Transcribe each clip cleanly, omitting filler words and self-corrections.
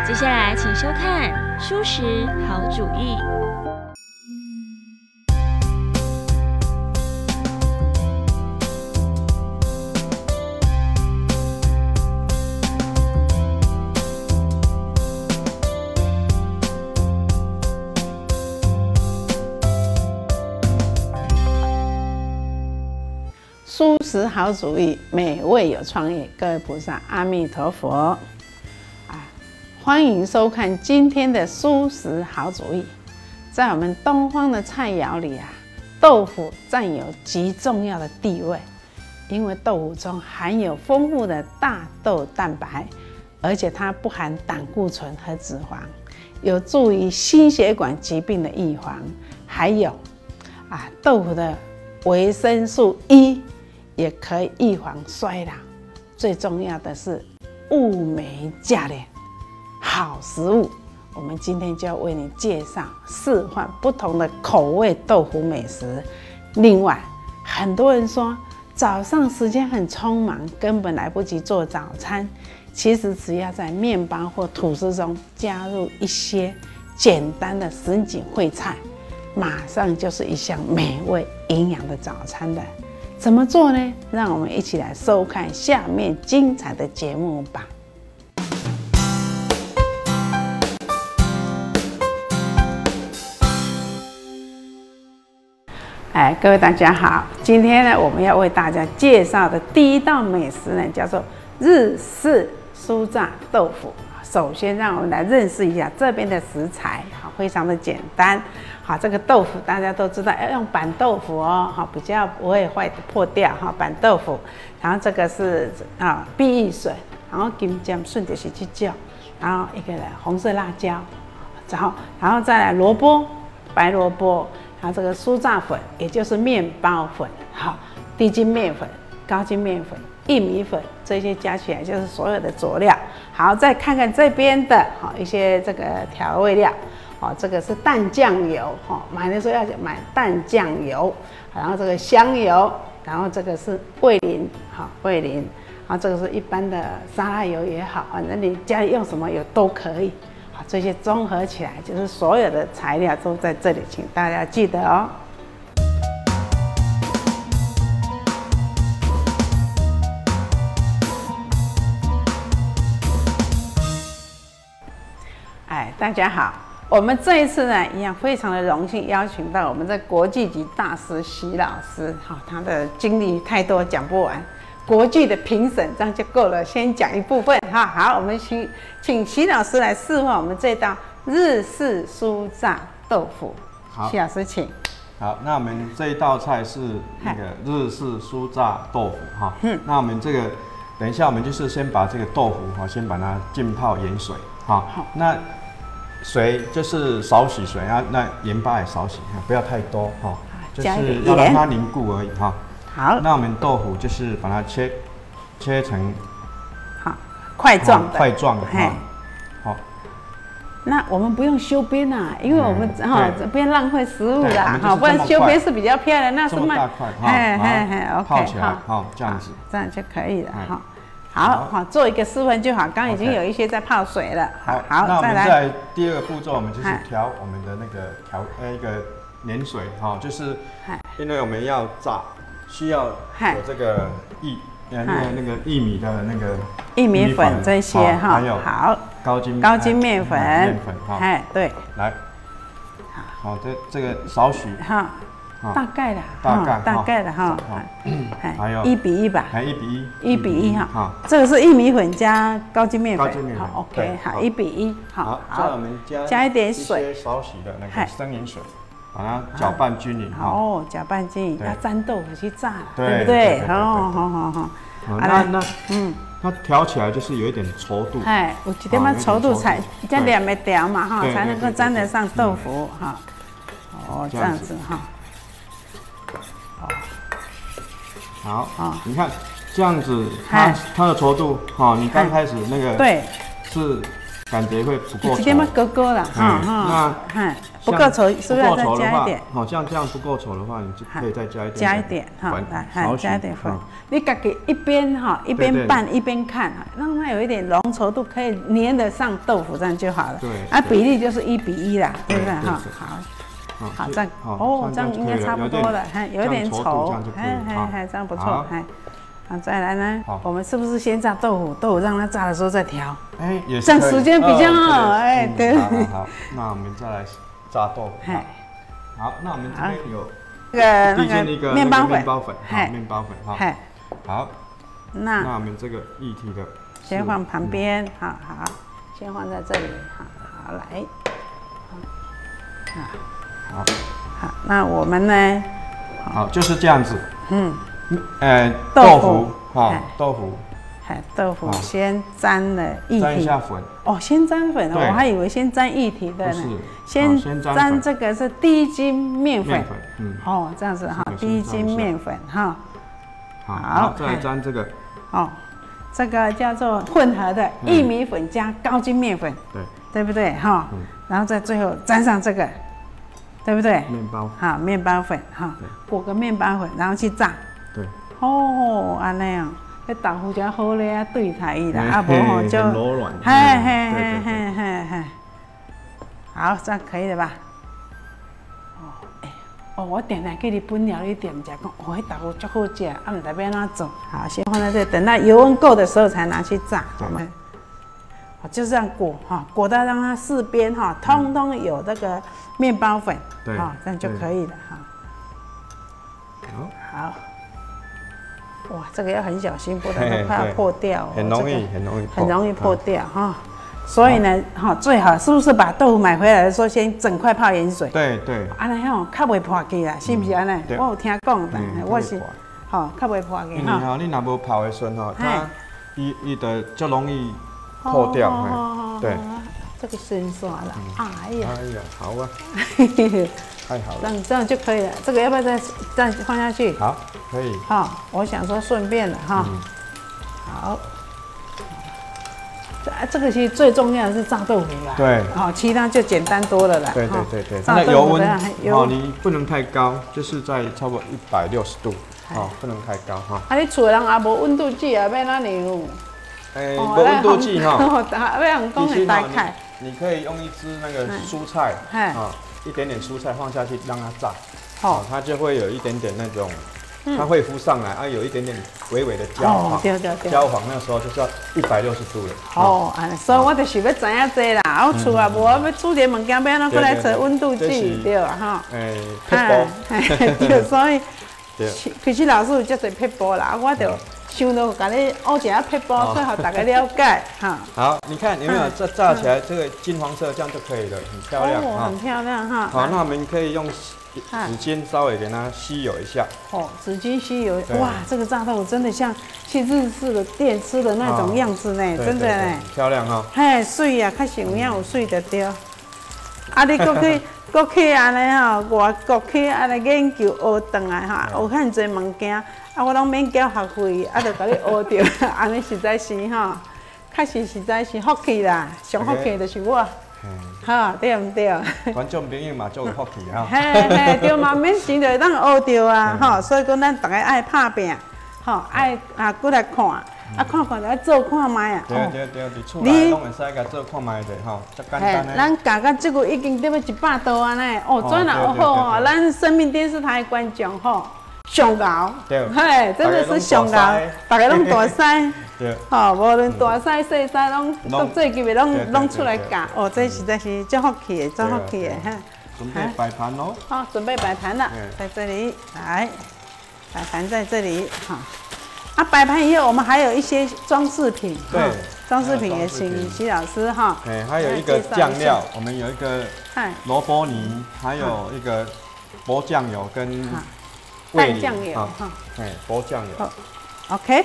接下来请收看《蔬食好主意》。 蔬食好主意，美味有创意。各位菩萨，阿弥陀佛！欢迎收看今天的蔬食好主意。在我们东方的菜肴里豆腐占有极重要的地位，因为豆腐中含有丰富的大豆蛋白，而且它不含胆固醇和脂肪，有助于心血管疾病的预防。还有豆腐的维生素 E。也可以预防衰老，最重要的是物美价廉，好食物。我们今天就要为你介绍4款不同的口味豆腐美食。另外，很多人说早上时间很匆忙，根本来不及做早餐。其实只要在面包或吐司中加入一些简单的什锦烩菜，马上就是一项美味营养的早餐了。怎么做呢？让我们一起来收看下面精彩的节目吧。各位大家好，今天呢，我们要为大家介绍的第一道美食呢，叫做日式酥炸豆腐。首先，让我们来认识一下这边的食材，非常的简单。这个豆腐大家都知道要用板豆腐哦，比较不会坏破掉板豆腐。然后这个是碧玉笋，然后金针笋就是去叫，然后一个红色辣椒，然后再来萝卜，白萝卜，然后这个酥炸粉，也就是面包粉，低筋面粉、高筋面粉、薏米粉，这些加起来就是所有的佐料。好，再看看这边的一些这个调味料。这个是淡酱油，买的时候要买淡酱油，然后这个香油，然后这个是味淋，味淋，然后这个是一般的沙拉油也好，反正你家里用什么油都可以。这些综合起来就是所有的材料都在这里，请大家记得哦。大家好。我们这一次呢，一样非常的荣幸，邀请到我们的国际级大师徐老师，他的经历太多讲不完，国际的评审这样就够了，先讲一部分好，我们请徐老师来示范我们这道日式酥炸豆腐。好，徐老师请。 好，那我们这一道菜是那个日式酥炸豆腐那我们这个等一下我们就是先把这个豆腐先把它浸泡盐水那水就是少许水那盐巴也少许不要太多就是要让它凝固而已好，那我们豆腐就是把它切成块状的好。 那我们不用修边因为我们不要浪费食物啦不然修边是比较漂亮，那是卖大块泡起来这样子， 这样就可以了好，做一个示范就好。刚刚已经有一些在泡水了。好， 那我们在第2个步骤，我们就是调我们的那个一个粘水就是因为我们要炸，需要有这个那个薏米的那个薏米粉这些还有高筋面粉对， 来，好，这个少许大概的还有 1比1吧 ，1比1 这个是薏米粉加高筋面粉好 ，OK， 好，1比1， 好，再我们加一点水， 少许的那个生盐水，把它搅拌均匀搅拌均匀，要沾豆腐去炸，对不对？好， 它调起来就是有一点稠度， 有一点稠度才这两个调嘛才能够沾得上豆腐这样子好，你看这样子，它的稠度，你刚开始那个是感觉会不够稠， 有点勾勾啦， 那不够稠，是不是要再加一点？ 好，像这样不够稠的话，你就可以再加一点。 加一点哈，来，加一点粉。你自己一边一边拌一边看，让它有一点浓稠度，可以粘得上豆腐，这样就好了。 对。 啊，比例就是1:1啦，对不对？哈，好，这样这样应该差不多了，有一点稠，这样不错，好，再来呢，我们是不是先炸豆腐？豆腐让它炸的时候再调， 也是这样时间比较好，对。 好，那我们再来炸豆腐。好，那我们这边有那个面包粉， 面包粉，好，那我们这个液体的先放旁边，好，先放在这里，好，来，好，那我们呢？ 好，就是这样子，豆腐，豆腐先沾了液体， 沾一下粉。 哦，先沾粉，我还以为先沾液体的呢。先沾这个是低筋面粉。哦，这样子哈，低筋面粉哈。 好，再来沾这个。 哦，这个叫做混合的薏米粉加高筋面粉。 对， 对不对哈？然后在最后沾上这个，对不对？ 面包。 好，面包粉哈，裹个面包粉，然后去炸。 对。 哦，安尼哦。迄豆腐才好咧啊，对台伊啦，啊无吼就， 柔软， 嘿，好，这样可以了吧？我定定去日本料理店食，讲迄豆腐足好食，啊，唔知要安怎做。好，先放在这，等到油温够的时候才拿去炸。我们，就这样裹哈，裹到让它四边哈，通通有那个面包粉，好，这样就可以了哈。好。哇，这个要很小心，不然它快要破掉。 很容易破掉哈。所以呢，最好是不是把豆腐买回来的时候先整块泡盐水？ 对。 安尼吼，较袂破去啦，是不是安尼？我有听讲，我是较袂破去哈。 你若无泡的时候，它伊的就容易破掉。对。 这个生刷了，哎呀， 好啊。太好了， 这样就可以了。这个要不要再放下去？ 好，可以。 我想说顺便了哈。好。这个其实最重要的是炸豆腐啦。 对。 其他就简单多了啦。 对。那油温，你不能太高，就是在差不多160度，不能太高哈。 你厝的人也无温度计啊，要哪里有？ 无温度计哈。 要用讲的大概。 你可以用一只那个蔬菜，一点点蔬菜放下去让它炸，它就会有一点点那种，它会浮上来，有一点点微微的焦黄，焦黄那时候就是要160度了。 所以我就是要知影这啦，我厝也无要煮点物件，要安怎过来找温度计，对啊哈。对，所以其实老师有足侪撇步啦，我就想到甲你学一下撇步，最好大家了解哈。 好，你看有没有炸起来这个金黄色，这样就可以了，很漂亮很漂亮哈。 好，那我们可以用纸巾稍微给它吸油一下。 纸巾吸油，哇，这个炸豆腐真的像去日式的店吃的那种样子呢，真的呢。 漂亮哈。 水啊，较像样有水就对。你搁去安尼外国去安尼研究学转来学遐济物件，我拢免交学费，就甲你学着，安尼实在是确实在是福气啦，上福气就是我，对唔对？ 观众朋友嘛，足有福气哈。 对嘛，免钱就会当学着啊，所以讲咱大家爱拍拼，爱过来看。看来做看卖啊！ 对，伫厝内拢会使甲做看卖者足简单的。 咱教到这个已经得要100多安尼，转来学好咱生命电视台的观众上高，真的是上高，大家拢大师，无论大师细师拢国际级的拢出来教，这实在是足福气的，足福气的准备摆盘喽！ 准备摆盘了，在这里来，摆盘在这里摆盘以后，我们还有一些装饰品，装饰品也请徐老师还有一个酱料，我们有一个萝卜泥，还有一个薄酱油跟淡酱油薄酱油。 OK。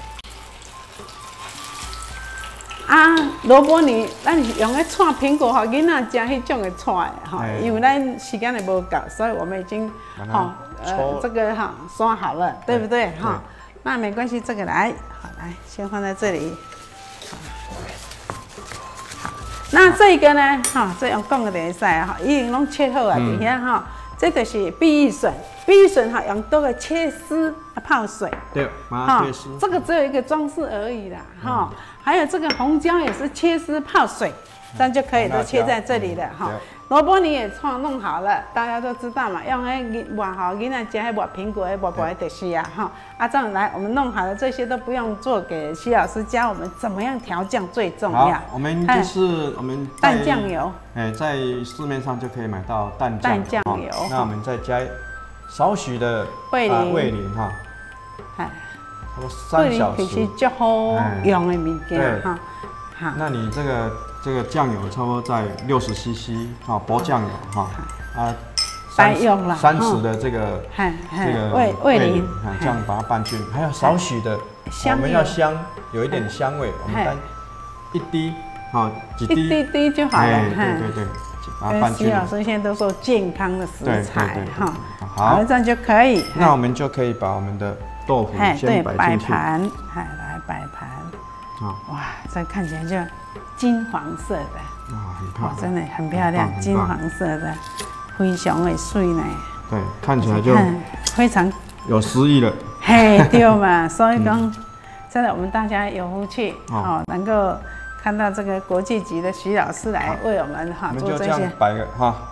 萝卜泥，咱用来串苹果，给囡仔吃迄种的串的因为咱时间也无够，所以我们已经这个刷好了，对不对那没关系，这个来，先放在这里。好， 那这个呢，这样讲的就会使啊，已经拢切好啊，伫遐哈。这就是碧玉笋，碧玉笋用多个切丝泡水。 对，把它切丝。 这个只有一个装饰而已啦，哈。还有这个红椒也是切丝泡水，这样就可以都切在这里了哈。萝卜泥也弄好了，大家都知道嘛，用迄磨好囡仔吃迄磨苹果迄磨薄的就是啊哈。啊，这样来我们弄好了，这些都不用做，给徐老师教我们怎么样调酱最重要。 好，我们就是我们淡酱油， 在市面上就可以买到淡酱油。 那我们再加少许的味淋哈，差不多3小时。 其实最好用的物件哈。 好，那你这个酱油差不多在60cc 哈，薄酱油哈啊。 白用了 30的这个味淋，这样把它拌均匀，还有少许的，我们要香，有一点香味，我们单1滴，几滴就好了。 对，把它拌均匀。 徐老师现在都说健康的食材哈， 好， 这样就可以。 那我们就可以把我们的豆腐先摆进去， 来摆盘。哇，这看起来就金黄色的， 很漂亮， 真的很漂亮，金黄色的。非常的水呢， 对，看起来就非常有诗意了。 嘿，对嘛，所以讲，真的我们大家有福气能够看到这个国际级的徐老师来为我们做这些。我们就这样摆个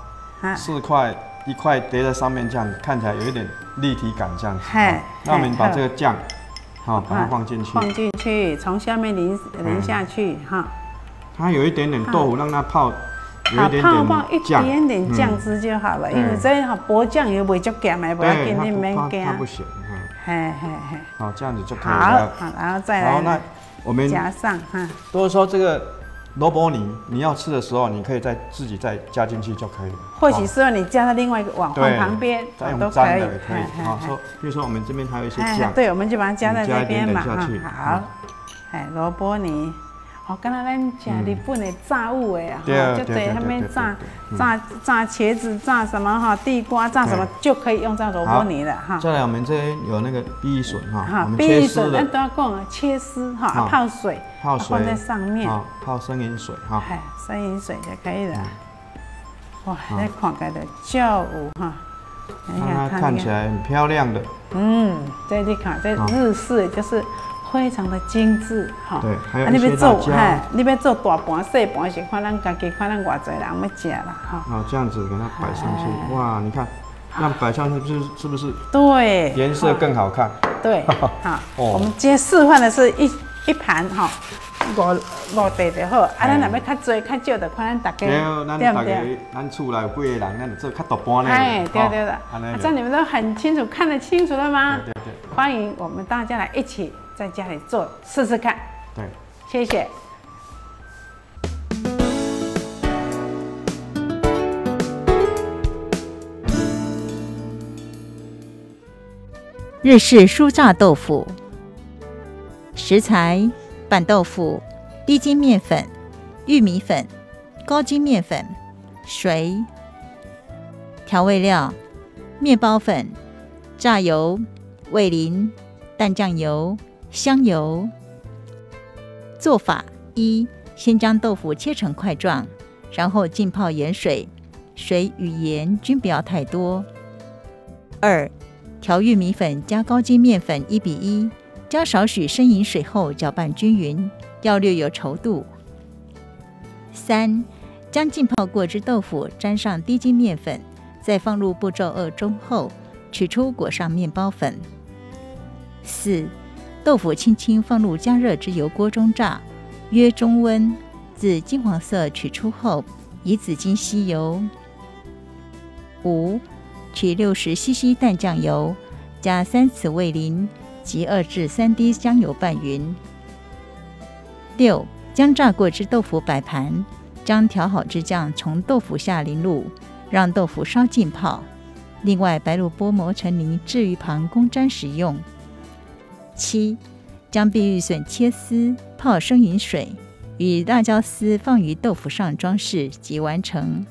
4块1块叠在上面，这样看起来有一点立体感，这样子。那我们把这个酱，把它放进去，从下面淋下去哈。它有一点点豆腐，让它泡。泡一点点酱汁就好了，因为这薄酱油袂足咸的，不要紧，你免惊。它不咸，好，这样子就可以了。好，然后再来。好，那我们加上都是说这个萝卜泥，你要吃的时候，你可以自己再加进去就可以了。或许适合你加到另外一个碗放旁边，都可以。好，比如说我们这边还有一些酱，对，我们就把它加在这边嘛。好，萝卜泥。刚才咱吃日本的炸物的啊，就对他们炸茄子、炸什么地瓜、炸什么就可以用到萝卜泥了哈。再来，我们这边有那个碧玉笋哈，碧玉笋咱都要讲切丝泡水放在上面，泡生饮水哈，生饮水就可以了。哇，这看起来就有哈，让它看起来很漂亮的。这你看，这日式就是。非常的精致哈，对，还有一些辣椒。你要做大盘、小盘是看咱家己，看咱偌济人要吃啦哈。好，这样子给它摆上去，哇，你看，这样摆上去是不是？对，颜色更好看。对，好，我们今天示范的是一盘哈，5地就好。咱若要较多、较少，就看咱大家。对不对？咱厝内有几个人，咱就做较大盘嘞。对了，这样你们都很清楚，看得清楚了吗？对。欢迎我们大家来一起。在家里做试试看，对，谢谢。 日式酥炸豆腐，食材：板豆腐、低筋面粉、玉米粉、高筋面粉、水。调味料：面包粉、炸油、味淋、淡酱油。香油。做法：1. 先将豆腐切成块状，然后浸泡盐水，水与盐均不要太多。2. 调玉米粉加高筋面粉1:1，加少许生饮水后搅拌均匀，要略有稠度。3. 将浸泡过之豆腐沾上低筋面粉，再放入步骤2中后，取出裹上面包粉。4. 豆腐轻轻放入加热之油锅中炸，约中温，自金黄色取出后，以紫金吸油。5. 取60cc 淡酱油，加3匙味淋及2至3滴香油拌匀。6. 将炸过之豆腐摆盘，将调好之酱从豆腐下淋入，让豆腐稍浸泡。另外，白萝卜磨成泥置于旁供沾食用。7. 将碧玉笋切丝，泡生饮水，与辣椒丝放于豆腐上装饰即完成。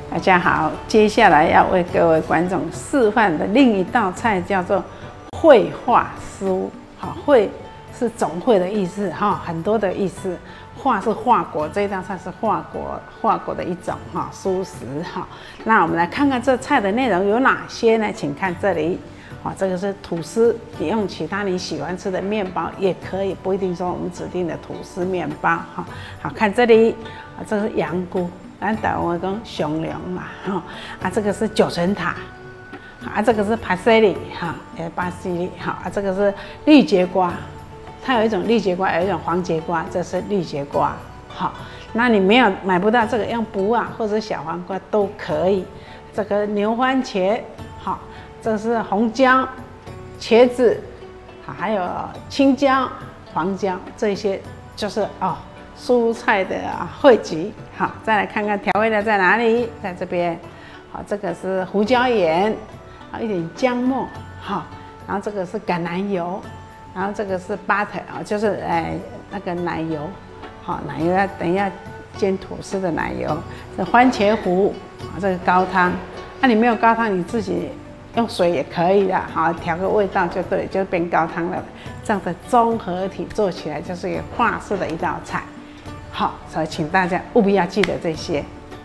大家好，接下来要为各位观众示范的另一道菜叫做绘画酥。好，绘是总会的意思哈，很多的意思。画是画果，这一道菜是画果的一种哈蔬食哈。那我们来看看这菜的内容有哪些呢？请看这里。好，这个是吐司，你用其他你喜欢吃的面包也可以，不一定说我们指定的吐司面包哈。好看这里，这是羊菇。咱台湾讲松茸嘛，这个是九层塔，这个是巴西里哈，巴西里哈，这个是绿节瓜，它有一种绿节瓜，有一种黄节瓜，这是绿节瓜，好，那你买不到这个，用卜啊或者小黄瓜都可以。这个牛番茄，好，这是红椒、茄子，好，还有青椒、黄椒，这些就是蔬菜的汇集。好，再来看看调味料在哪里，在这边。好，这个是胡椒盐，一点姜末，好，然后这个是橄榄油，然后这个是 butter 就是那个奶油，好，奶油要等一下煎吐司的奶油。这番茄糊，这个高汤，你没有高汤你自己用水也可以的，好，调个味道就对，就变高汤了。这样的综合体做起来就是一个法式的一道菜。好，所以请大家务必要记得这些。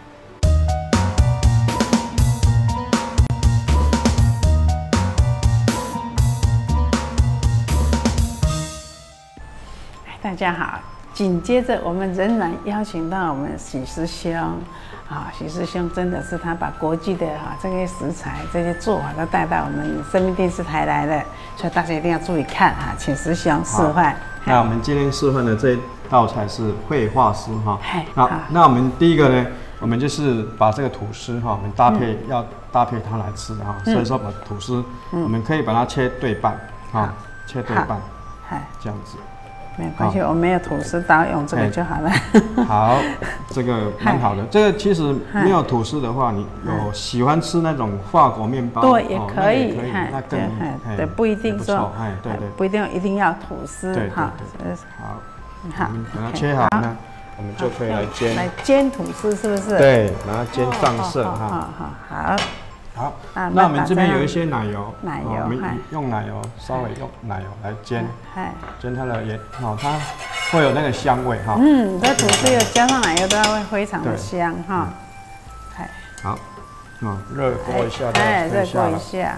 大家好，紧接着我们仍然邀请到我们许师兄，许师兄真的是他把国际的这些食材、这些做法都带到我们生命电视台来了，所以大家一定要注意看请师兄示范。 那我们今天示范的这道菜是绘画酥哈。那我们第一个呢，我们就是把这个吐司我们要搭配它来吃哈。所以说把吐司，我们可以把它切对半切对半，这样子。 没关系，我没有吐司刀，用这个就好了。 好，这个蛮好的。这个其实没有吐司的话，你有喜欢吃那种法国面包， 对，也可以， 那更对，不一定说， 对， 不一定一定要吐司， 好，我们把它切好呢，我们就可以来煎。 来煎吐司是不是？ 对，把它煎上色好，那我们这边有一些奶油，我们用奶油稍微用奶油来煎，煎它的它会有那个香味这吐司有加上奶油都会非常的香好，热锅一下， 热锅一下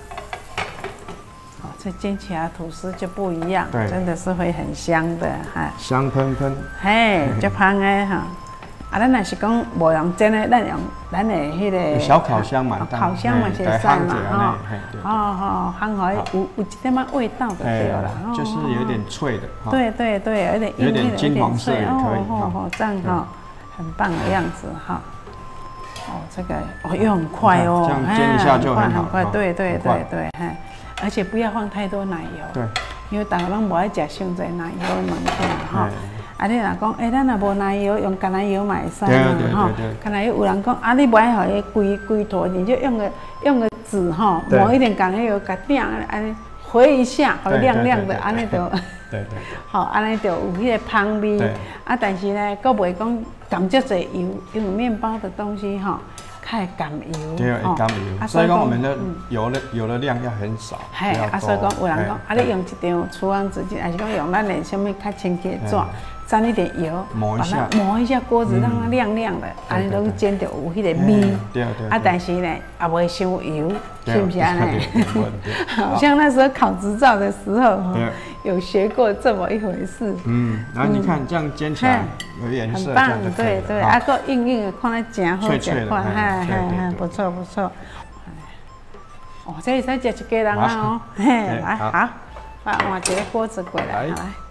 这煎起来吐司就不一样，真的是会很香的香喷喷， 就香的咱若是讲无用煎的，咱的迄个小烤箱嘛， 烤箱嘛是使嘛烘好有一点仔味道就对了， 就是有一点脆的， 对，有点金黄色也可以， 这样很棒的样子这个又很快这样煎一下就很好， 对，而且不要放太多奶油， 对， 因为大家拢无爱食伤侪奶油的物件你若讲，咱若无奶油，用橄榄油嘛会使嘛橄榄油有人讲，你不爱互伊规坨，你就用个纸抹一点橄榄油，甲顶回一下，好亮亮的，安尼就好，安尼就有迄个香味。但是呢，佫袂讲含足侪油，因为面包的东西较会含油。 对，会含油。所以讲我们的油的量要很少。 所以讲有人讲，你用一张厨房纸巾，还是讲用咱的什么较清洁的纸。沾一点油，抹一下锅子，让它亮亮的，安尼都煎到有迄个味。但是呢，也不会伤油，是不是安尼？好像那时候考执照的时候，有学过这么一回事。 然后你看这样煎起来有颜色， 很棒，对，个硬硬的，看来真好吃，不错。这会使吃一家人来好，换一个锅子过来，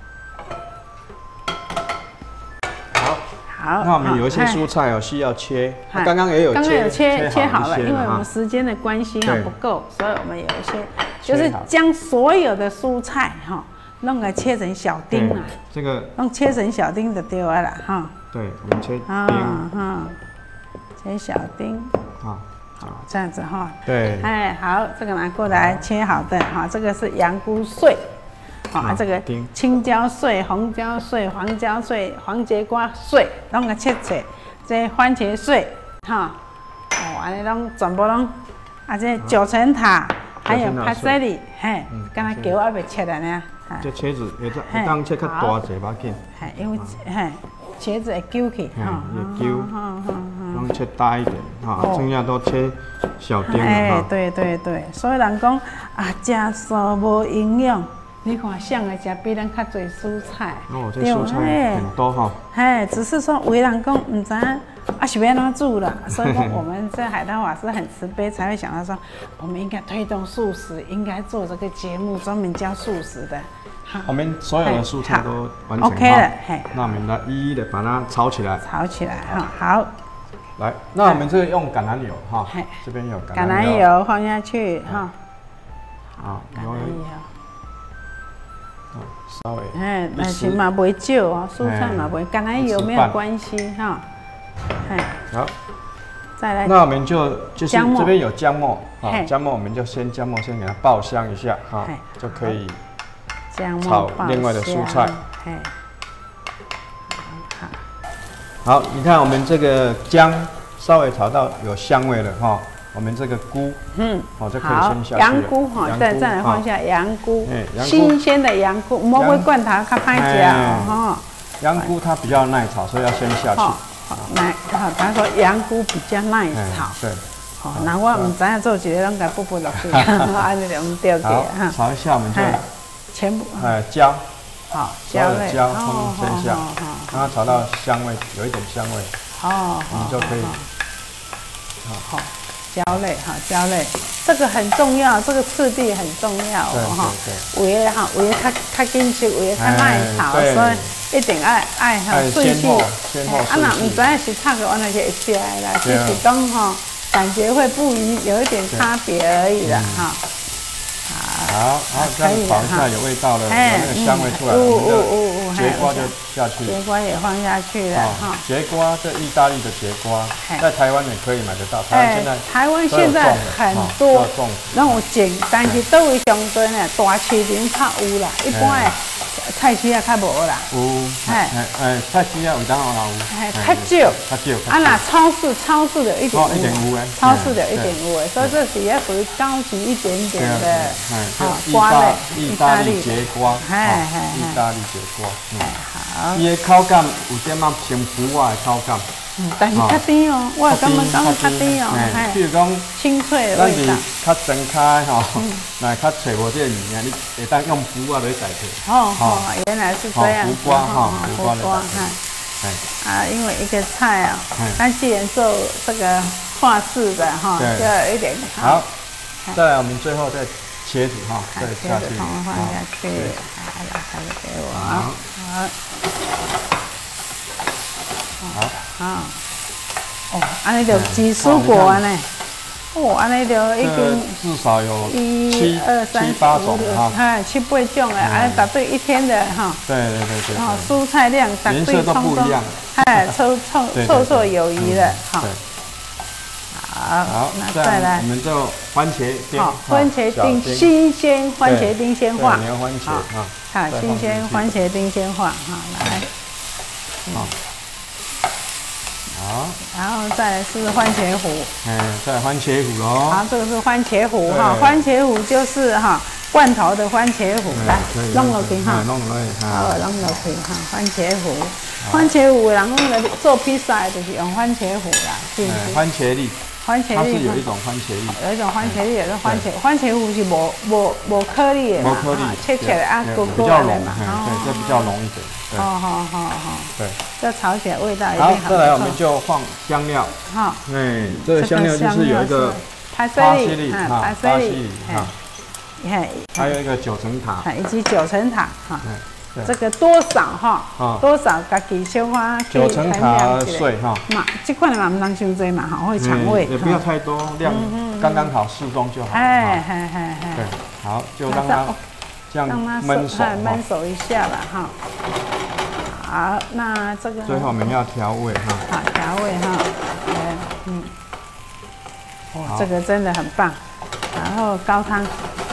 好， 那我们有一些蔬菜需要切，刚刚有切好了，因为我们时间的关系不够，所以我们有一些就是将所有的蔬菜弄个切成小丁这个弄切成小丁就对了对，我们切丁， 切小丁，这样子对，好，这个拿过来切好的这个是羊菇碎。这个青椒碎、红椒碎、黄椒碎、黄节瓜碎，拢个切切。这番茄碎， 安尼拢全部拢，这九层塔，还有帕塞里，嘿，敢若桥还未切安尼。 这茄子会当切较大一把紧。 嘿，因为嘿，茄子会揪起， 哈，会揪，拢切大一点，哈，剩下都切小丁了哈。 对，所以人讲啊，食素无营养。你看，想的食比咱较侪蔬菜。 哦，这蔬菜很多哈。 嘿，只是说有人讲唔知啊是要怎煮啦，所以说我们这海棠法师很慈悲，才会想到说，我们应该推动素食，应该做这个节目，专门教素食的。 我们所有的蔬菜都完成 OK 了， 那我们来一一的把它炒起来。 炒起来哈，好。 来，那我们这个用橄榄油哈，这边有橄榄油放下去哈。 好，橄榄油。稍微， 但是嘛不会少哦，蔬菜嘛不会，橄榄油没有关系哈。 好， 再来， 那我们就是这边有姜末啊，姜末我们就姜末先给它爆香一下哈，就可以炒另外的蔬菜。好，你看我们这个姜稍微炒到有香味了哈。我们这个菇，好，这可以先下去。 羊菇哈，再来放下羊菇，新鲜的羊菇，莫会罐头较歹食哦。 羊菇它比较耐炒，所以要先下去。好， 他说羊菇比较耐炒。 对。 好，那我唔知影做一个，拢甲补落去，安尼就唔对嘅哈。 炒一下，我们就全部。 姜。 好，姜类。 姜通先下，让它炒到香味，有一点香味。我们就可以。 好。椒类哈，椒类这个很重要，这个次第很重要哦哈。有的哈，有的较紧熟，有的较耐炒，所以一定爱哈顺序。啊，那唔知影是炒个完全就会食啦，只是讲哈感觉会不一，有一点差别而已啦哈。 好，这样炒一下有味道了，有那个香味出来了，我们的节瓜就下去， 节瓜也放下去了哈。 节瓜，这意大利的节瓜，在台湾也可以买得到。 台湾现在很多，然后种，但是倒位上多呢，大市场较有啦，一般的菜市啊较无啦。 有，菜市啊有当然有。较少。啊，那超市的一点有诶，超市的一点有诶，所以这是也属于高级一点点的。 瓜类，意大利节瓜，意大利节瓜， 好。 伊的口感有点仔像腐蛙的口感， 但是较甜哦，我感觉较甜哦， 比如讲清脆的味道。 咱是较真开吼，那较找无这个物件，你会当用腐蛙来代替。 原来是这样。 胡瓜哈， 胡瓜哈，因为一个菜啊，它既然做这个法式的哈，就有一点好。再来，我们最后再。茄子哈，再下去， 放下去，来给我，好，安尼就几蔬果呢？安尼就已经至少有 1、2、3、4、5、6，7、8种的，安尼搭对一天的哈。 对。 蔬菜量颜色都不一样， 绰绰有余的哈。 好，那再来，我们就番茄丁， 番茄丁，新鲜番茄丁鲜化， 牛番茄哈， 好，新鲜番茄丁鲜化，哈，来，好，然后再来是番茄糊， 再来番茄糊喽， 好，这个是番茄糊哈，番茄糊就是哈罐头的番茄糊，来弄落去哈，弄落去哈，番茄糊，番茄糊人那个做披萨就是用番茄糊啦， 番茄粒。 番茄粒， 它是有一种番茄粒， 有一种番茄粒，有一种番茄糊是无颗粒的嘛，切起来啊， 比较浓嘛，对，这比较浓一点。 好，对，这炒起来味道一定好。 再来我们就放香料，好，这个香料就是有一个巴西利，巴西利， 还有一个九层塔， 以及九层塔，哈。这个多少哈？多少家己小花 9层塔碎哈。 嘛，这款的嘛唔能伤多嘛，哈，会抢味。 也不要太多，量刚刚好，适中就好。对，好，就让它这样焖熟一下吧，哈。好，那这个最后我们要调味哈。 好，调味哈。哇，这个真的很棒。然后高汤，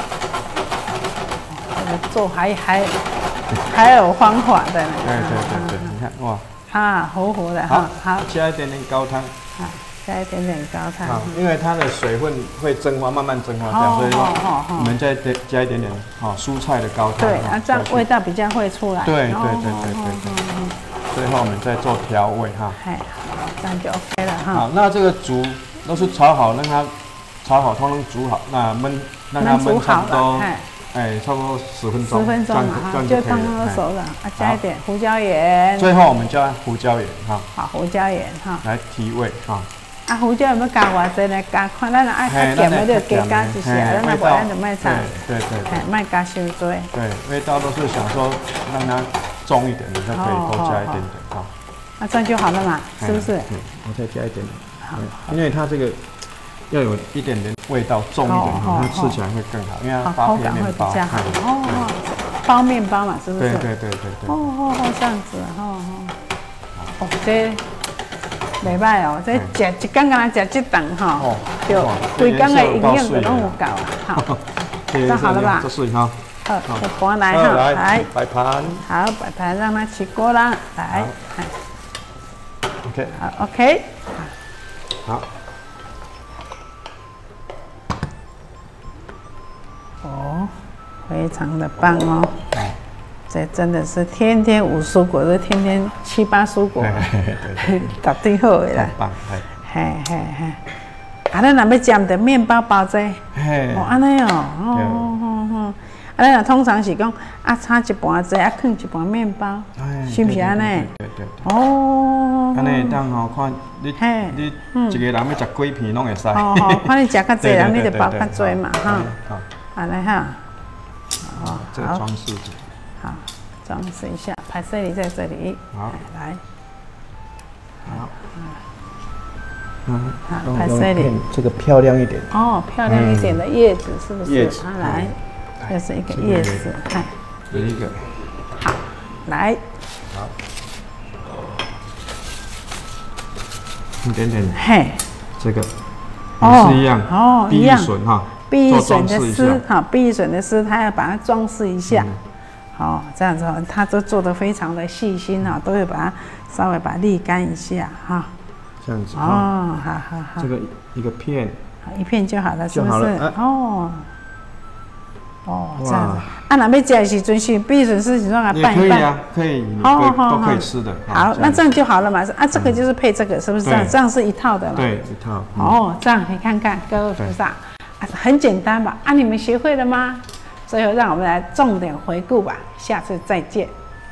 这个做还有方法的呢。 对，你看哇， 糊糊的哈。 好，加一点点高汤。 加一点点高汤。 好，因为它的水分会蒸发，慢慢蒸发掉，所以说我们再加一点点蔬菜的高汤。 对，这样味道比较会出来。 对。最后我们再做调味哈。 哎，好，这样就 OK 了哈。 好，那这个煮都是炒好，让它炒好，通通煮好，那让它焖差不多，差不多10分钟。10分钟嘛， 就当它熟了。加一点胡椒盐。 最后我们加胡椒盐哈。 好，胡椒盐哈。 来提味哈。 胡椒有没有加偌济呢？加看咱爱较咸的就加加一些，咱若无咱就卖炒。 对。 卖加伤多。 对，味道都是想说让它重一点，你就可以多加一点点哈。 这样就好了嘛，是不是？ 我再加一点点。好，因为它这个要有一点点味道重一点，它吃起来会更好，因为它搭配面包。 包面包嘛，是不是？ 对。 这样子，这袂歹哦，这食一天敢若食一顿吼，就规天的营养就拢有够啊。好，这样好了吧？好，就搬来哈，来摆盘。 好，摆盘让它起锅啦，来。 OK。 好 ，OK。 好。 非常的棒哦。这真的是天天5蔬果，这天天7、8蔬果，绝对好的啦。 棒， 嘿。咱若要沾的面包包这，安尼哦，咱若通常是讲炒一盘这，放一盘面包，是不是安尼？ 对。 安尼当看你一个人要食几片拢会使。 看你食较济人，你就包较济嘛，哈。安尼哈。 这个装饰。 好，装饰一下，拍摄里在这里。 好， 来。 好， 拍摄里这个漂亮一点。 漂亮一点的叶子是不是？ 叶子。 来，这是一个叶子，看。 有一个。 好，来。 好。一点点。这个也是一样。碧玉笋哈。 碧玉笋的丝，碧玉笋的丝，它要把它装饰一下。这样子他都做得非常的细心都会把它稍微把它沥干一下哈。 这样子好。 这个一个片， 一片就好了，是不是？这样子。若要吃的时阵是碧笋丝，你让它拌一拌。 可以，都可以吃的。 好，那这样就好了嘛。这个就是配这个，是不是这样？这样是一套的嘛？ 对，一套。 这样你看看，各位菩萨，很简单吧？你们学会了吗？最后，让我们来重点回顾吧，下次再见。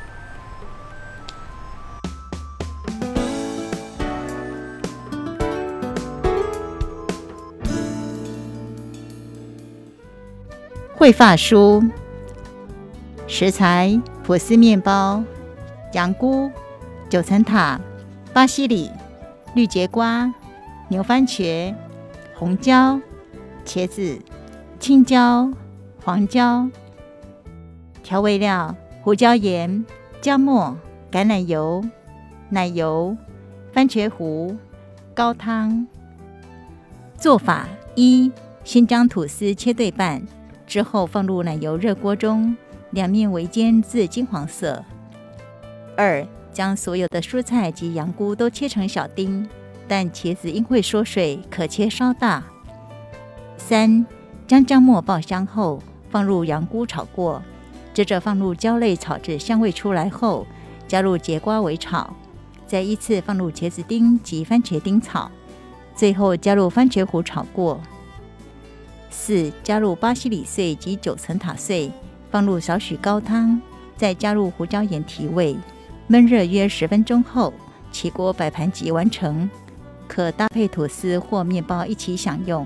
绘发书食材：吐司面包、羊菇、9层塔、巴西里、绿节瓜、牛番茄、红椒、茄子、青椒、黄椒。调味料：胡椒盐、姜末、橄榄油、奶油、番茄糊、高汤。做法：一、先将吐司切对半，之后放入奶油热锅中，两面微煎至金黄色。2、将所有的蔬菜及羊菇都切成小丁，但茄子因会缩水，可切稍大。3、将姜末爆香后，放入羊菇炒过，接着放入椒类炒至香味出来后，加入节瓜微炒，再依次放入茄子丁及番茄丁炒，最后加入番茄糊炒过。4、加入巴西里碎及9层塔碎，放入少许高汤，再加入胡椒盐提味，焖热约10分钟后，起锅摆盘即完成，可搭配吐司或面包一起享用。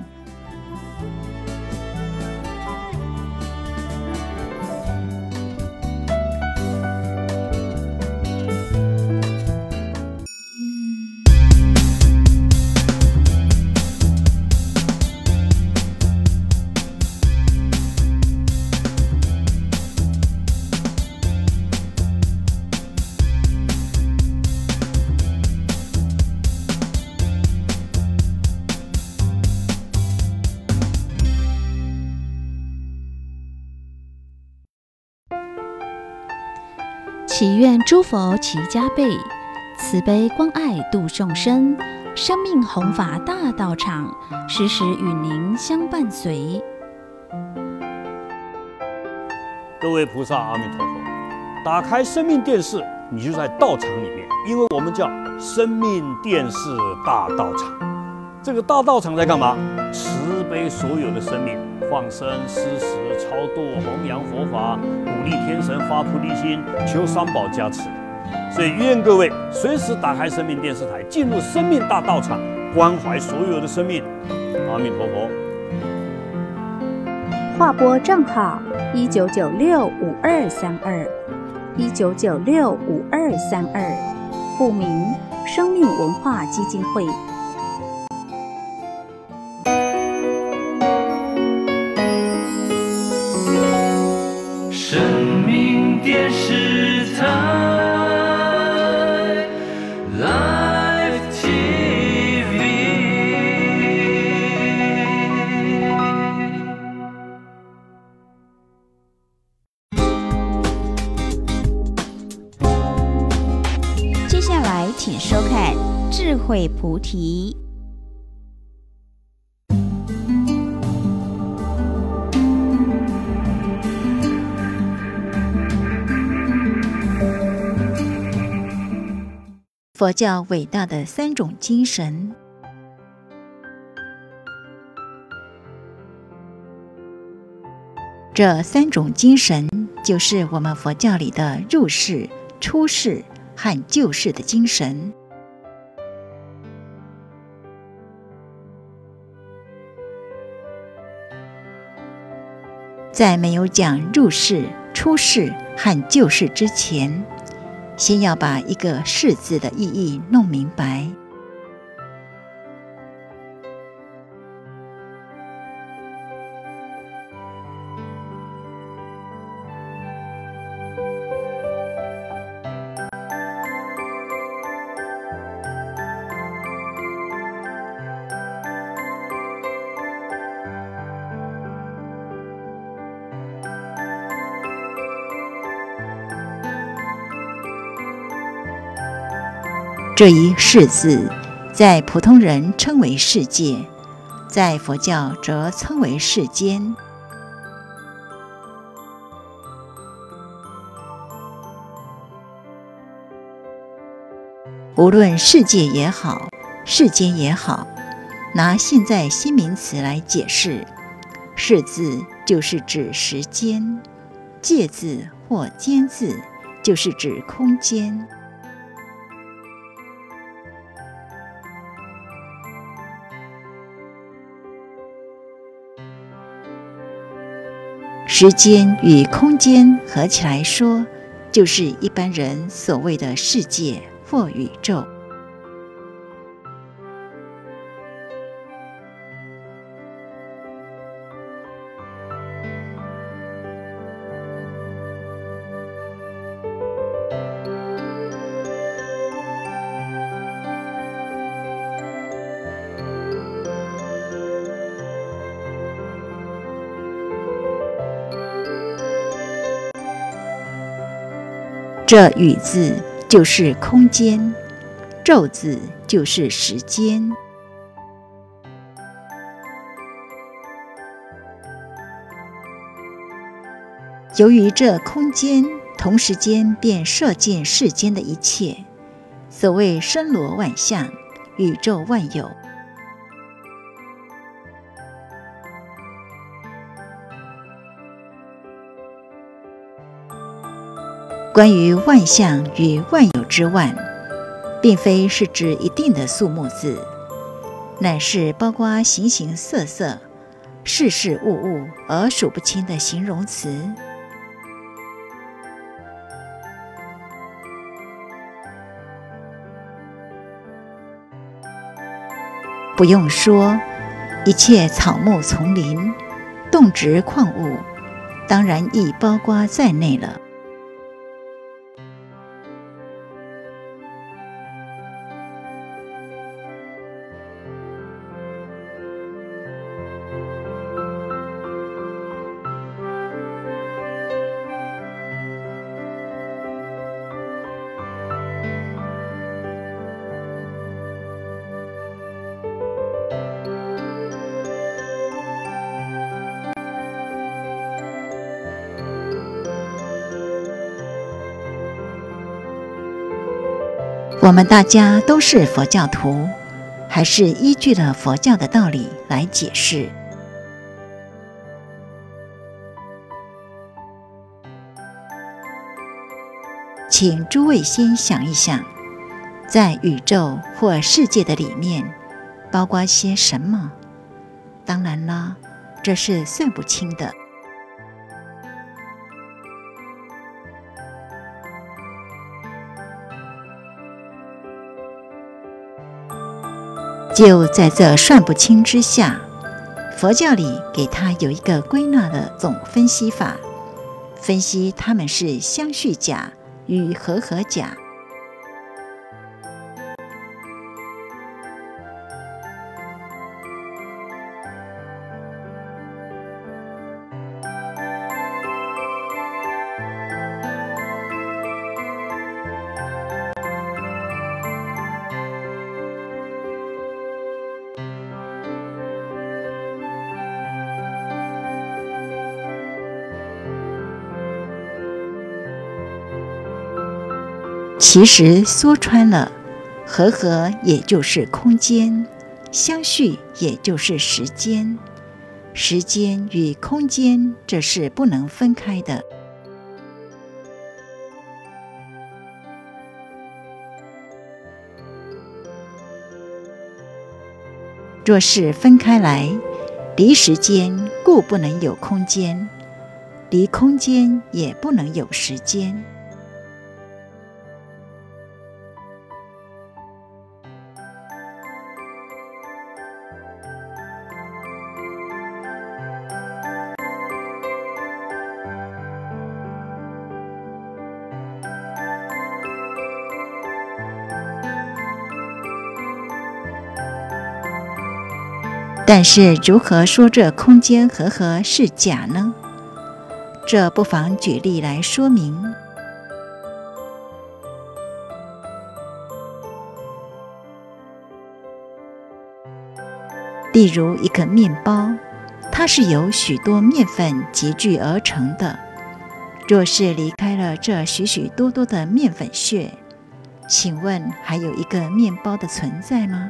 祈愿诸佛齐加倍，慈悲关爱度众生， 生命弘法大道场，时时与您相伴随。 各位菩萨，阿弥陀佛！打开生命电视，你就在道场里面，因为我们叫生命电视大道场。这个大道场在干嘛？慈悲所有的生命，放生、施食、超度、弘扬佛法，鼓励天神发菩提心，求三宝加持。所以愿各位随时打开生命电视台，进入生命大道场，关怀所有的生命。阿弥陀佛。 划拨账号19965232，19965232，户名生命文化基金会。 生命电视台 Live TV。 接下来，请收看《智慧菩提》。佛教伟大的3种精神。这3种精神就是我们佛教里的入世、出世和救世的精神。在没有讲入世、出世和救世之前，先要把一个世字的意义弄明白。这一世字，在普通人称为世界，在佛教则称为世间。无论世界也好，世间也好，拿现在新名词来解释，世字就是指时间，界字或间字就是指空间。时间与空间合起来说，就是一般人所谓的世界或宇宙。这宇字就是空间，宙字就是时间。由于这空间同时间便摄见世间的一切，所谓身罗万象，宇宙万有。关于万象与万有之万，并非是指一定的数目字，乃是包括形形色色、事事物物而数不清的形容词。不用说，一切草木丛林、动植矿物，当然亦包括在内了。 我们大家都是佛教徒，还是依据了佛教的道理来解释。请诸位先想一想，在宇宙或世界的里面，包括些什么？当然啦，这是算不清的。就在这算不清之下，佛教里给它有一个归纳的总分析法，分析它们是相续假与和合假。其实说穿了，和合也就是空间，相续也就是时间，时间与空间这是不能分开的。若是分开来，离时间故不能有空间，离空间也不能有时间。但是如何说这空间和合是假呢？这不妨举例来说明。例如一个面包，它是由许多面粉集聚而成的。若是离开了这许许多多的面粉屑，请问还有一个面包的存在吗？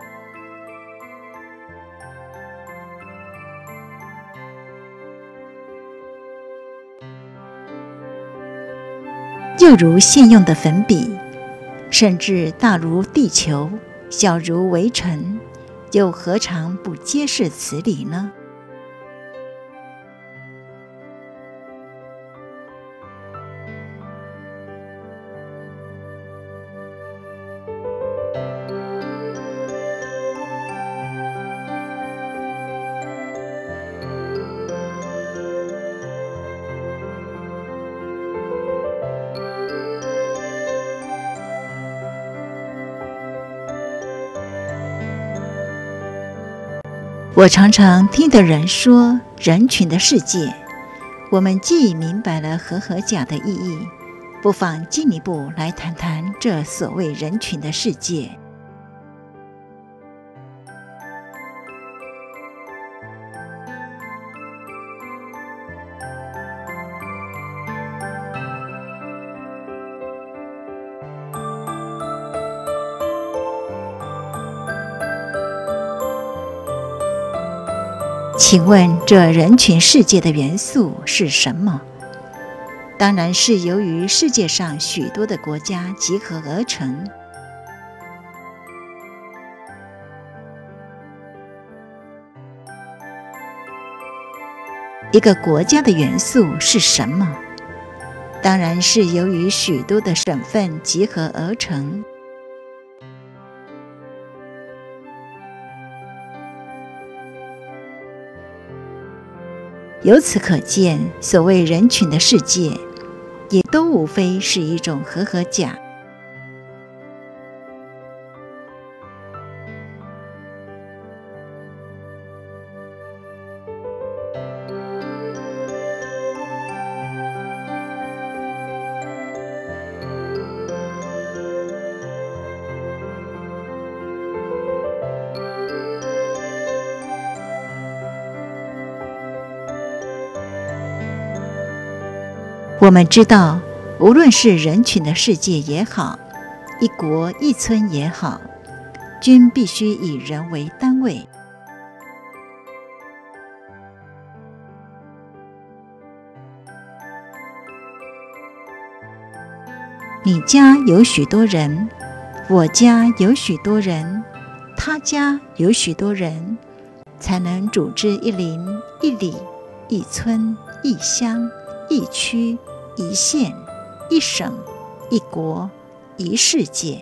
又如现用的粉笔，甚至大如地球，小如微尘，又何尝不皆是此理呢？我常常听的人说人群的世界，我们既明白了和合假的意义，不妨进一步来谈谈这所谓人群的世界。请问这人群世界的元素是什么？当然是由于世界上许多的国家集合而成。一个国家的元素是什么？当然是由于许多的省份集合而成。由此可见，所谓人群的世界，也都无非是一种和合假。我们知道，无论是人群的世界也好， 一国一村也好，均必须以人为单位。你家有许多人，我家有许多人，他家有许多人，才能组织一邻、一里、一村、一乡、一区、一县、一省、一国、一世界。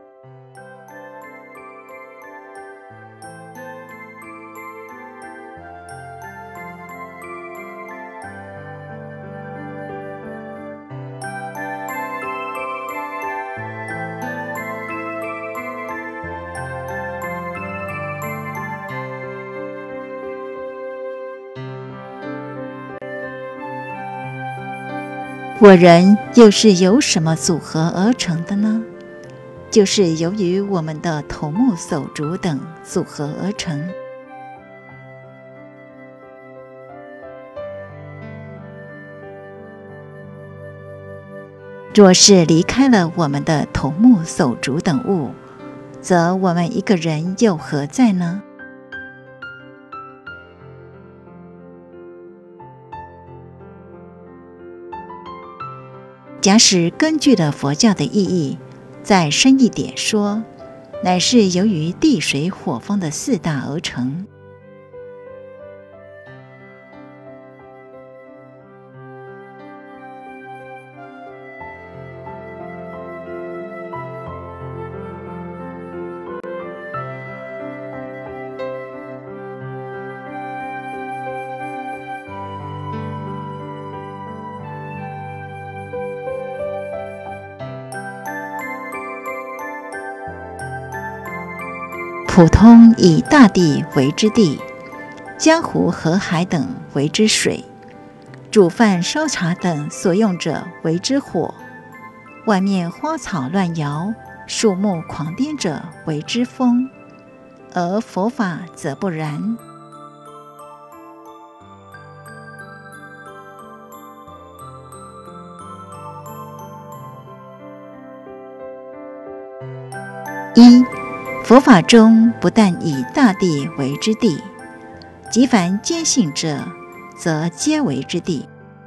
我人又是由什么组合而成的呢？就是由于我们的头目手足等组合而成。若是离开了我们的头目手足等物，则我们一个人又何在呢？假使根据了佛教的意义，再深一点说，乃是由于地水火风的四大而成。普通以大地为之地，江湖河海等为之水，煮饭烧茶等所用者为之火，外面花草乱摇、树木狂颠者为之风，而佛法则不然。一、佛法中不但以大地为之地，即凡坚信者，则皆为之地。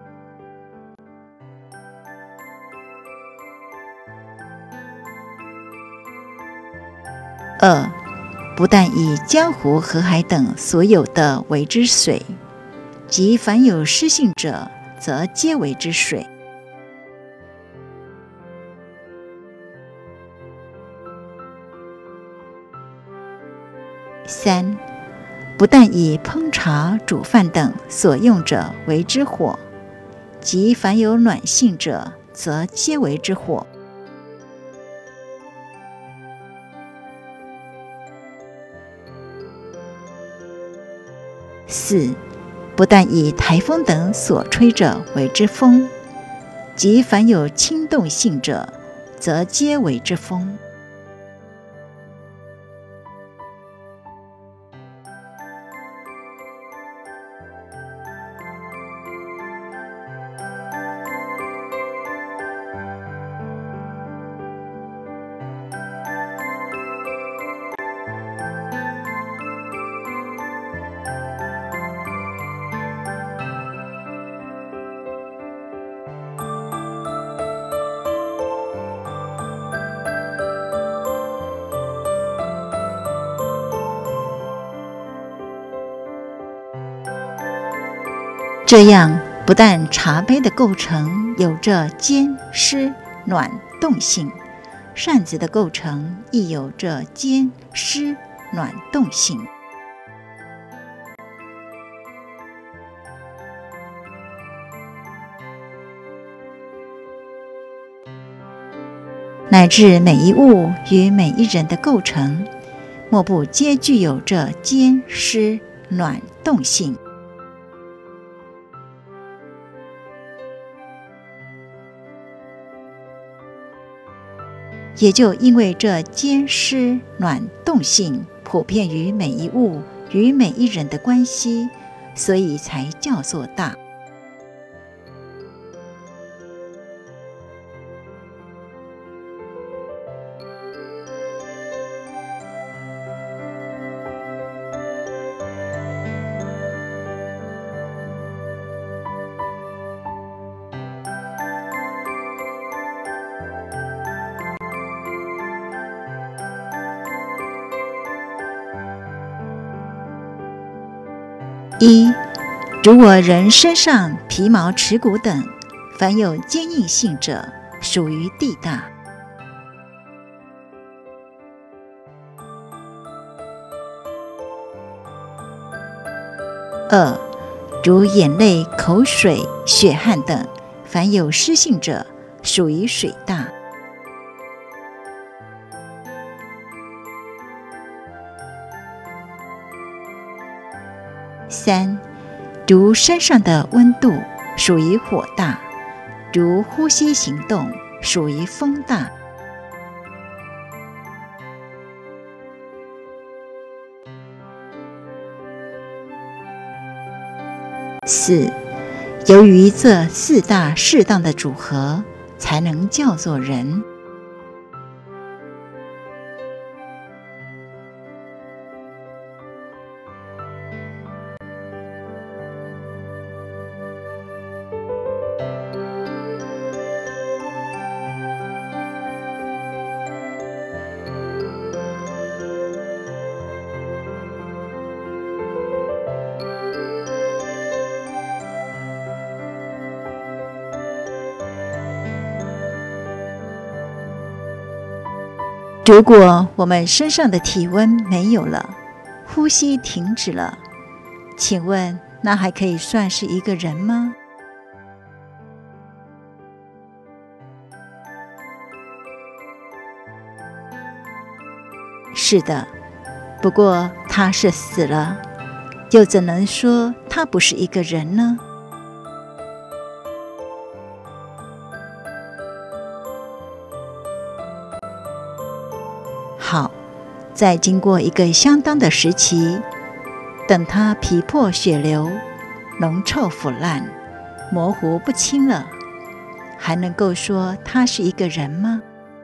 二、不但以江湖河海等所有的为之水，即凡有湿性者，则皆为之水。三、不但以烹茶、煮饭等所用者为之火，即凡有暖性者，则皆为之火。四、不但以台风等所吹者为之风，即凡有轻动性者，则皆为之风。这样，不但茶杯的构成有着坚、湿、暖、动性，扇子的构成亦有着坚、湿、暖、动性。乃至每一物与每一人的构成，莫不皆具有着坚、湿、暖、动性。也就因为这坚、湿、暖、动性普遍于每一物与每一人的关系，所以才叫做大。 一，如我人身上皮毛齿骨等，凡有坚硬性者，属于地大。二，如眼泪、口水、血汗等，凡有湿性者，属于水大。三，如身上的温度，属于火大；如呼吸行动，属于风大。四，由于这四大适当的组合，才能叫做人。如果我们身上的体温没有了，呼吸停止了，请问那还可以算是一个人吗？是的，不过他是死了，又怎能说他不是一个人呢？好，再经过一个相当的时期，等它皮破血流、脓臭腐烂、模糊不清了，还能够说他是一个人吗？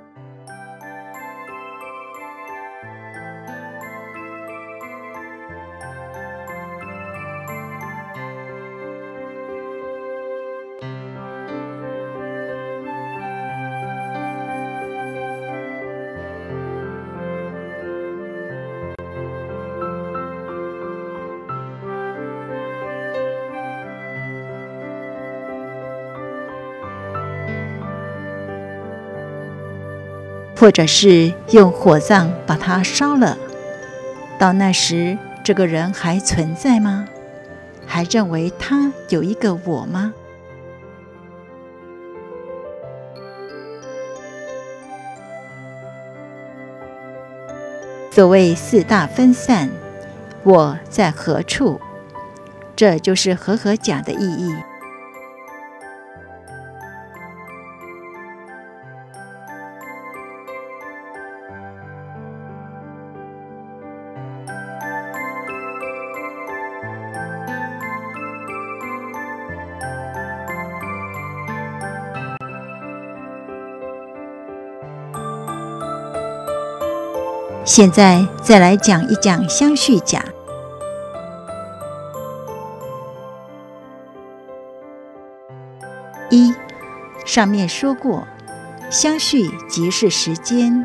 或者是用火葬把它烧了，到那时这个人还存在吗？还认为他有一个我吗？所谓四大分散，我在何处？这就是和合甲的意义。现在再来讲一讲相续甲。一，上面说过，相续即是时间。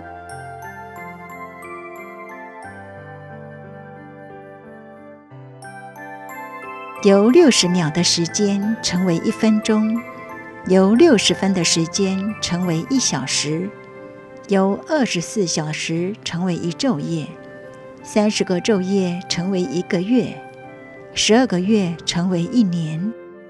由60秒的时间成为1分钟，由60分的时间成为1小时。由24小时成为1昼夜，30个昼夜成为1个月，12个月成为1年。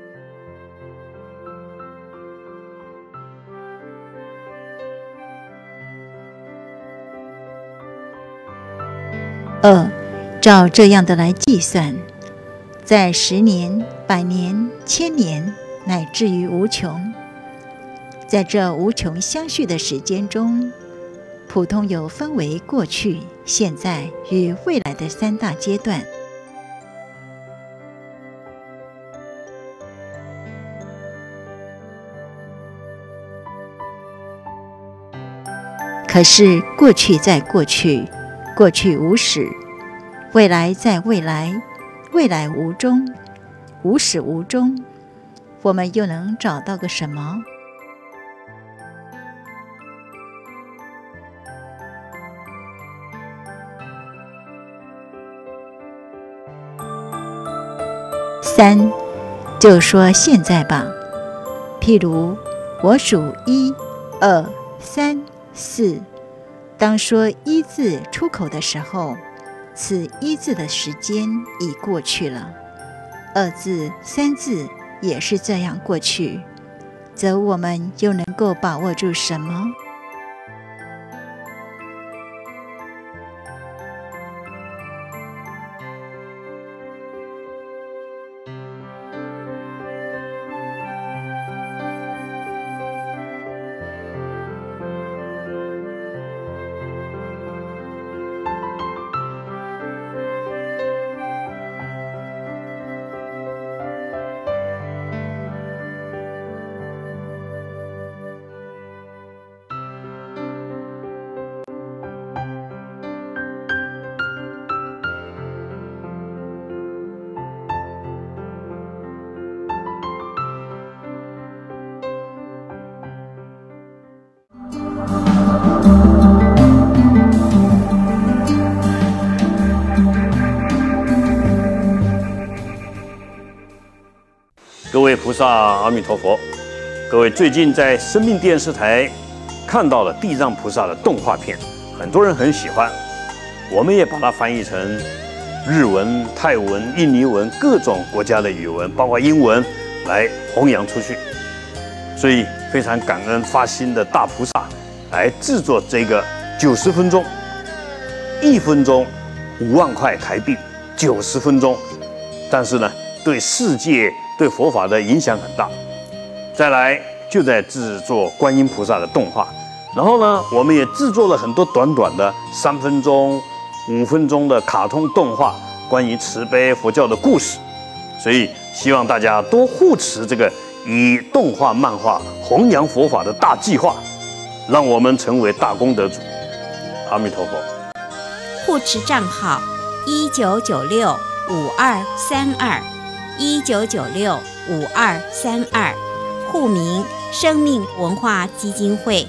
二，照这样的来计算，在10年、100年、1000年，乃至于无穷，在这无穷相续的时间中，普通有分为过去、现在与未来的3大阶段。可是过去在过去，过去无始；未来在未来，未来无终，无始无终。我们又能找到个什么？ 3就说现在吧。譬如我数1、2、3、4，当说1字出口的时候，此1字的时间已过去了，2字、3字也是这样过去，则我们又能够把握住什么？ 各位菩萨，阿弥陀佛！各位最近在生命电视台看到了地藏菩萨的动画片，很多人很喜欢，我们也把它翻译成日文、泰文、印尼文各种国家的语文，包括英文来弘扬出去。所以非常感恩发心的大菩萨来制作这个90分钟，1分钟5万块台币，90分钟，但是呢，对世界对佛法的影响很大。再来就在制作观音菩萨的动画，然后呢，我们也制作了很多短短的3分钟、5分钟的卡通动画，关于慈悲佛教的故事。所以希望大家多护持这个以动画、漫画弘扬佛法的大计划，让我们成为大功德主。阿弥陀佛。 护持账号1996-5232，1996-5232，户名生命文化基金会。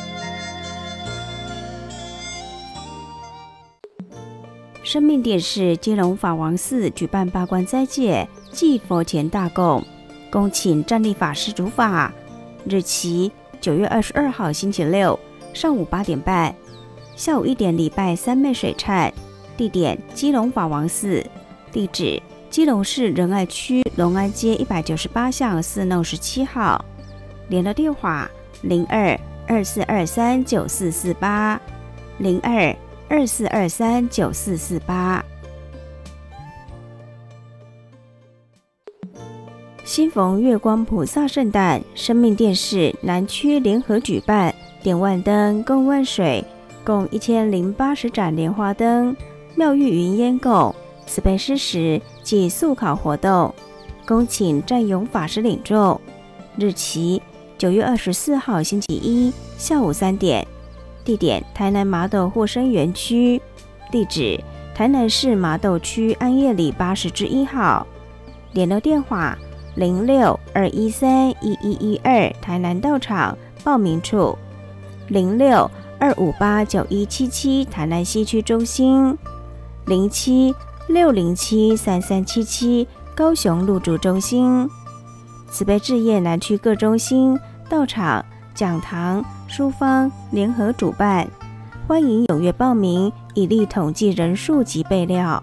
生命电视基隆法王寺举办八关斋戒祭佛前大供，恭请站立法师主法，日期9月22号星期六上午8点半，下午1点礼拜三昧水忏，地点基隆法王寺，地址基隆市仁爱区隆安街198巷4弄17号，联络电话02-2423-9448，02-2423-9448。新逢月光菩萨圣诞，生命电视南区联合举办点万灯供万水，共1080盏莲花灯，妙玉云烟供，慈悲施食及速考活动，恭请占勇法师领众。日期9月24号星期一下午3点，地点台南麻豆获生园区，地址台南市麻豆区安业里80之1号，联络电话06-213-1112台南道场报名处06-258-9177台南西区中心07-607-3377高雄路竹中心。慈悲置业南区各中心道场讲堂书坊联合主办，欢迎踊跃报名，以利统计人数及备料。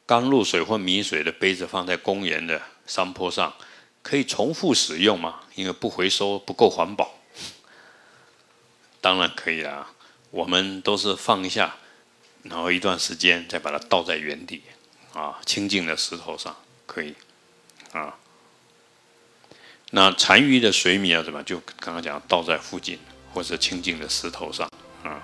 刚入水或米水的杯子放在公园的山坡上，可以重复使用吗？因为不回收不够环保。当然可以啦，我们都是放一下，然后一段时间再把它倒在原地，清净的石头上可以，那残余的水米要怎么？就刚刚讲倒在附近或者清净的石头上啊。